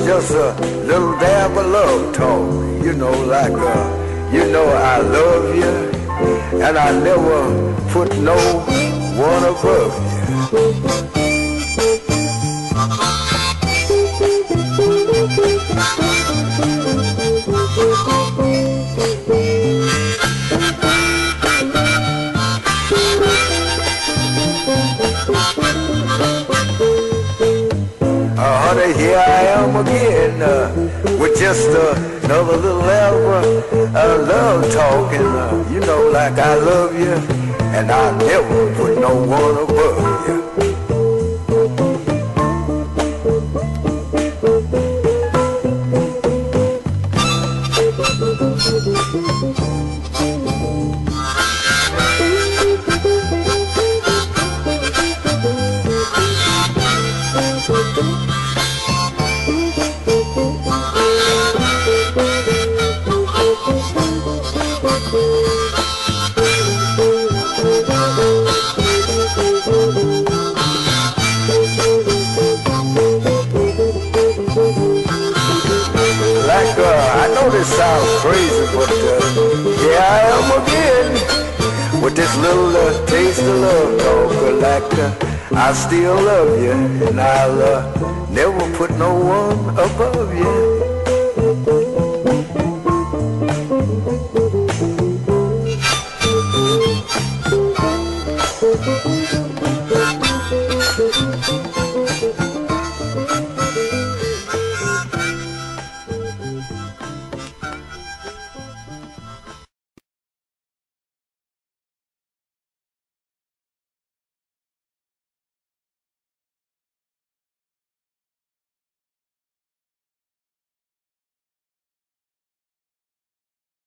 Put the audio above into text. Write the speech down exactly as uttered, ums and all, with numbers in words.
just a little dab of love talk. You know, like, uh, you know I love you, and I never put no one above you. Uh, honey, here I am again uh, with just uh, another little hour of love talking. Uh, you know, like I love you, and I never put no one above you. Like, uh, I know this sounds crazy, but uh, here I am again with this little uh, taste of love talk. Like, uh, I still love you, and I'll uh, never put no one above you. Thank you.